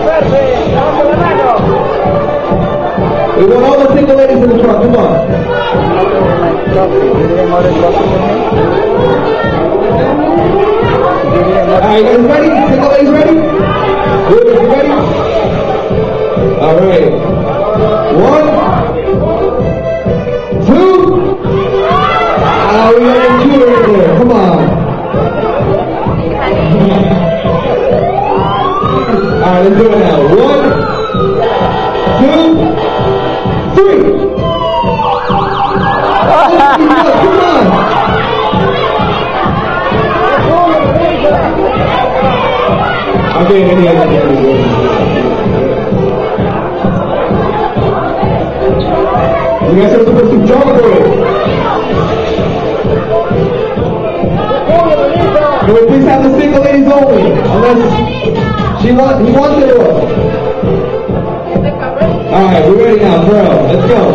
We want all the single ladies in the front. Come on. Alright, you guys ready? Single ladies ready? Good, you ready? Alright. 1, 2. We got a computer in there. Come on. Alright, let's do it now. 1, 2, 3. Come on. Okay, you guys are supposed to jump for it. Can we please have the single ladies only? Unless he wants it all. Alright, we're ready now, bro. Let's go.